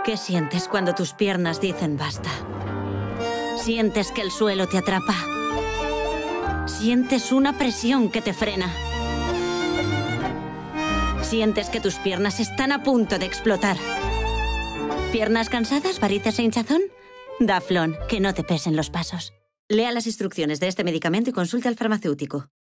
¿Qué sientes cuando tus piernas dicen basta? ¿Sientes que el suelo te atrapa? ¿Sientes una presión que te frena? ¿Sientes que tus piernas están a punto de explotar? ¿Piernas cansadas, varices e hinchazón? Daflón, que no te pesen los pasos. Lea las instrucciones de este medicamento y consulte al farmacéutico.